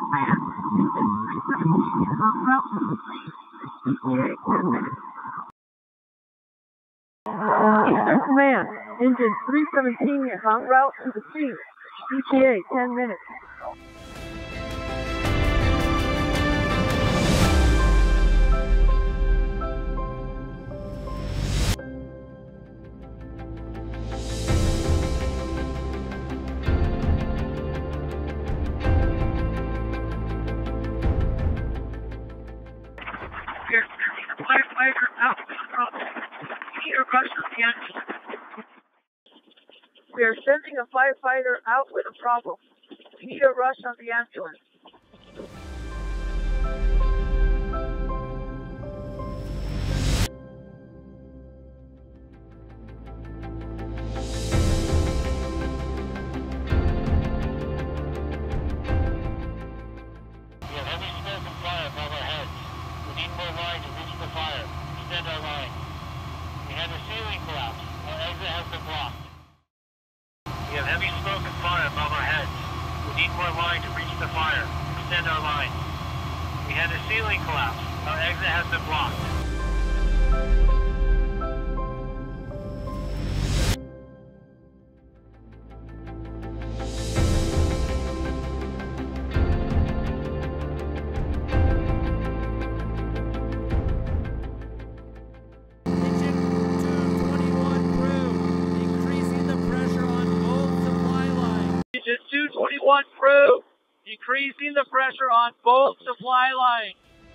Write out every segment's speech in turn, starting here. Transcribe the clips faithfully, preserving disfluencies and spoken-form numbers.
Command, engine three seventeen is en route to the scene. E T A ten minutes. Firefighter out. Need a rush on the engine. We are sending a firefighter out with a problem. Need a rush on the ambulance. We have heavy smoke and fire above our heads. We need more line to reach the fire. Extend our line. We had a ceiling collapse. Our exit has been blocked. We have heavy smoke and fire above our heads. We need more line to reach the fire. Extend our line. We had a ceiling collapse. Our exit has been blocked. Engine two twenty-one through, increasing the pressure on both supply lines.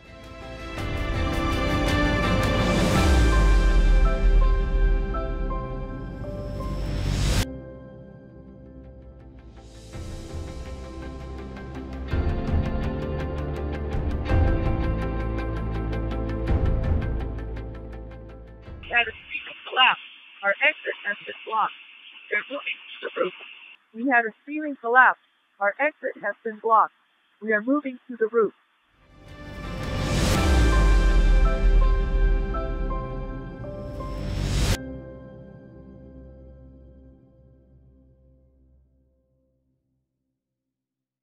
We had a ceiling collapse. Our exit has been blocked. We're moving to the roof. We had a ceiling collapse. Our exit has been blocked. We are moving to the roof.